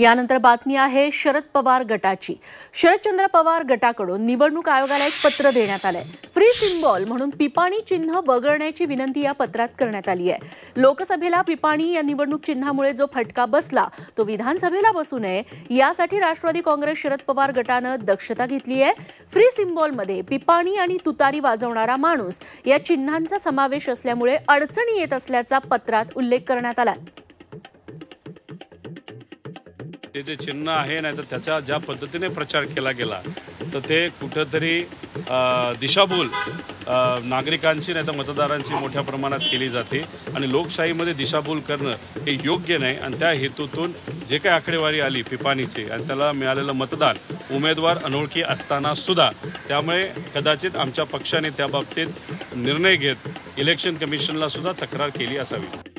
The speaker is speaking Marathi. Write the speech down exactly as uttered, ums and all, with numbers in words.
यानंतर बातमी आहे शरद पवार गटाची। शरदचंद्र पवार गटाकडून निवडणूक आयोगाला एक पत्र देण्यात आलंय। फ्री सिम्बॉल म्हणून पिपाणी चिन्ह वगळण्याची विनंती या पत्रात करण्यात आली आहे। लोकसभेला पिपाणी या निवडणूक चिन्हामुळे जो फटका बसला तो विधानसभेला बसू नये यासाठी राष्ट्रवादी काँग्रेस शरद पवार गटाने दक्षता घेतली आहे। फ्री सिम्बॉल मध्ये पिपाणी आणि तुतारी वाजवणारा माणूस या चिन्हांचा समावेश असल्यामुळे अडचणी येत असल्याचा पत्रात उल्लेख करण्यात आला। ते जे चिन्ह आहे नाही तर त्याचा ज्या पद्धतीने प्रचार केला गेला तर ते कुठेतरी दिशाभूल नागरिकांची नाही तर मतदारांची मोठ्या प्रमाणात केली जाते आणि लोकशाहीमध्ये दिशाभूल करणं हे योग्य नाही आणि त्या हेतूतून जे काही आकडेवारी आली पिपाणीची आणि त्याला मिळालेलं मतदान उमेदवार अनोळखी असताना सुद्धा त्यामुळे कदाचित आमच्या पक्षाने त्या बाबतीत निर्णय घेत इलेक्शन कमिशनला सुद्धा तक्रार केली असावी।